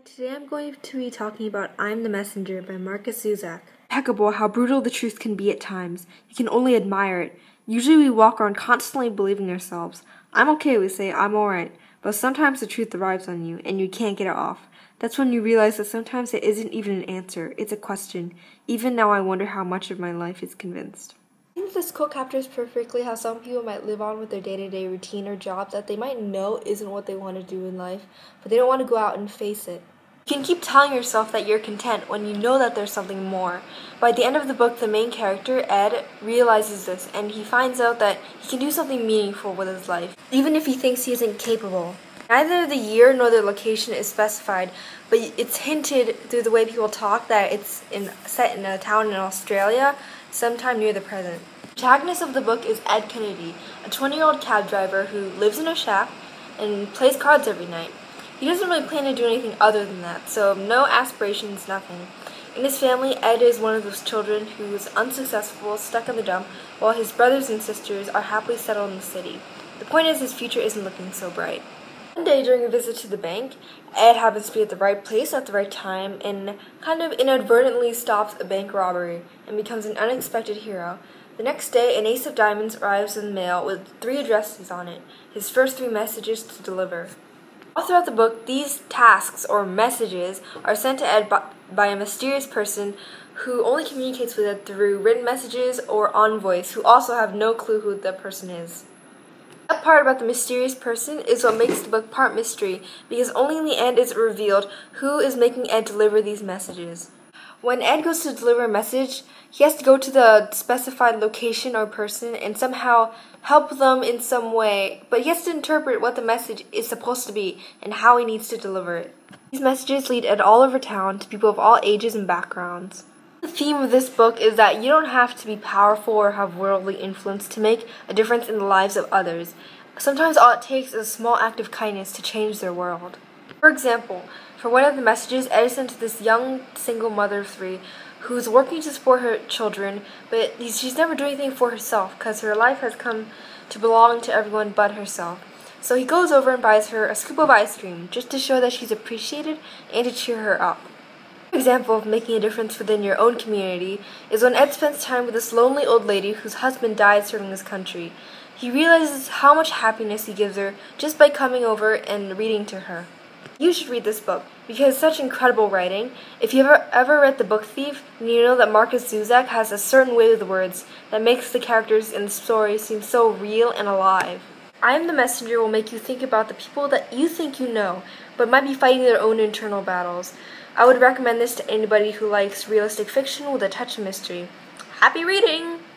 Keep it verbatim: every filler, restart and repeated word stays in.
Today I'm going to be talking about I'm the Messenger by Marcus Zuzak. Impeccable how brutal the truth can be at times. You can only admire it. Usually we walk around constantly believing ourselves. I'm okay, we say, I'm alright. But sometimes the truth arrives on you, and you can't get it off. That's when you realize that sometimes it isn't even an answer, it's a question. Even now I wonder how much of my life is convinced. I think this quote captures perfectly how some people might live on with their day-to-day routine or job that they might know isn't what they want to do in life, but they don't want to go out and face it. You can keep telling yourself that you're content when you know that there's something more. By the end of the book, the main character, Ed, realizes this, and he finds out that he can do something meaningful with his life, even if he thinks he isn't capable. Neither the year nor the location is specified, but it's hinted through the way people talk that it's in, set in a town in Australia, sometime near the present. The protagonist of the book is Ed Kennedy, a twenty-year-old cab driver who lives in a shack and plays cards every night. He doesn't really plan to do anything other than that, so no aspirations, nothing. In his family, Ed is one of those children who is unsuccessful, stuck in the dump, while his brothers and sisters are happily settled in the city. The point is, his future isn't looking so bright. One day during a visit to the bank, Ed happens to be at the right place at the right time and kind of inadvertently stops a bank robbery and becomes an unexpected hero. The next day, an ace of diamonds arrives in the mail with three addresses on it, his first three messages to deliver. All throughout the book, these tasks, or messages, are sent to Ed by, by a mysterious person who only communicates with Ed through written messages or envoys who also have no clue who the person is. That part about the mysterious person is what makes the book part mystery, because only in the end is it revealed who is making Ed deliver these messages. When Ed goes to deliver a message, he has to go to the specified location or person and somehow help them in some way, but he has to interpret what the message is supposed to be and how he needs to deliver it. These messages lead Ed all over town to people of all ages and backgrounds. The theme of this book is that you don't have to be powerful or have worldly influence to make a difference in the lives of others. Sometimes all it takes is a small act of kindness to change their world. For example, for one of the messages, Ed is sent to this young single mother of three who's working to support her children, but she's never doing anything for herself because her life has come to belong to everyone but herself. So he goes over and buys her a scoop of ice cream just to show that she's appreciated and to cheer her up. An example of making a difference within your own community is when Ed spends time with this lonely old lady whose husband died serving his country. He realizes how much happiness he gives her just by coming over and reading to her. You should read this book, because it's such incredible writing. If you've ever, ever read The Book Thief, then you know that Marcus Zuzak has a certain way with the words that makes the characters in the story seem so real and alive. I Am the Messenger will make you think about the people that you think you know, but might be fighting their own internal battles. I would recommend this to anybody who likes realistic fiction with a touch of mystery. Happy reading!